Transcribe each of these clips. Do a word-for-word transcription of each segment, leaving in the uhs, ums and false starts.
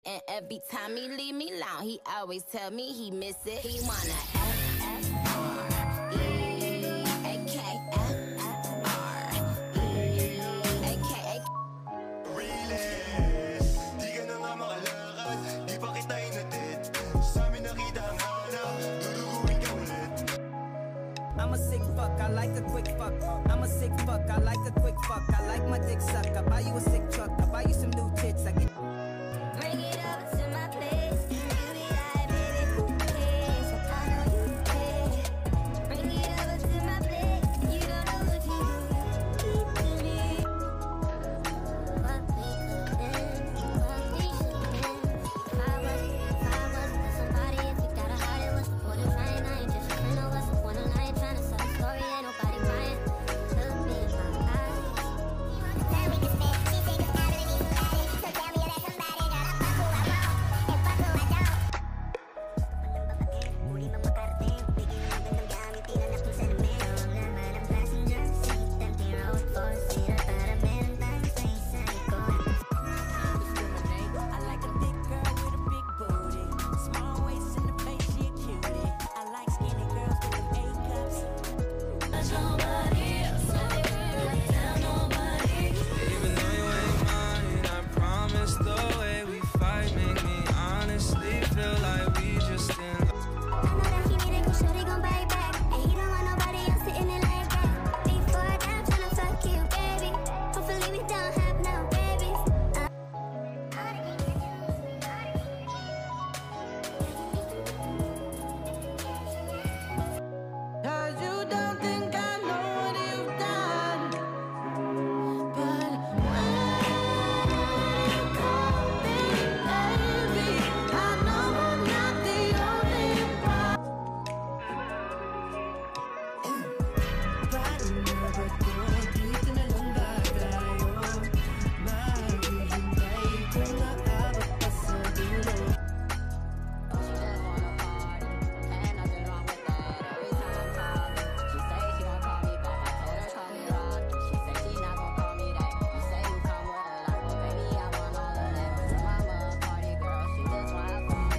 And every time he leave me alone, he always tell me he miss it. He wanna F F R E A K F F R E A K A Realist, di ka na nga makalakad, di pa kita inatid. Sa amin nakita ang hanap, duduguin ka ulit. I'm a sick fuck, I like a quick fuck. I'm a sick fuck, I like a quick fuck. I like my dick suck. I buy you a sick truck, I buy you some new tits. I get. Bring it over to my place. You be like, baby, who cares? I know you care. Bring it over to my place. You don't know what you do to me. What we could've been, what we should've been. If I was, if I was with somebody, if you got a heart, it was the point of trying. I ain't just a friend, no, what's the point of lying? Trying to sell a story, ain't nobody buying. Look me in my eyes. The time we can spend, she think it's out of the need somebody. So tell me that somebody gotta fuck who I want and fuck who I don't. Muli pa makarating, bigyan ng gandang gamitin na napong salamin. Ikaw naman ang passenger seat, empty road, four-seater, para meron tayong space sa likod. Discriminate. I like a thick girl with a big booty, small waist in the face, she a cutie. I like skinny girls with them A cups. There's nobody else, so they really tell nobody. Even though you ain't mine, I promise the way we fight make me honestly feel like we just in love. I know that he need it, cause shorty gon' buy it back. And he don't want nobody else sitting in like that. Before I die, I'm tryna fuck you, baby. Hopefully we don't have no babies. Uh. Cause you don't think I know what you've done. But when you call me baby, I know I'm not the only one. Paano na ba to? Dito na lang ba tayo? Maghihintay kung maabot pa sa dulo. She just wanna party, ain't nothing wrong with that. Every time I call her, she say she gon' call me back. I told her call me Rocky, she say she not gon' call me that. You say you come with a lot, but baby I want all of that. Your mama a party girl, she just wanna have fun.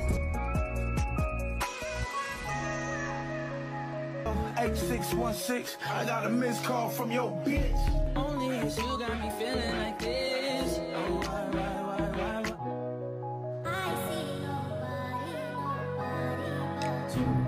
eight six one six, I got a missed call from your bitch. Only cause you got me feeling like this. Oh, why, why, why, why, why? I see nobody, nobody but you.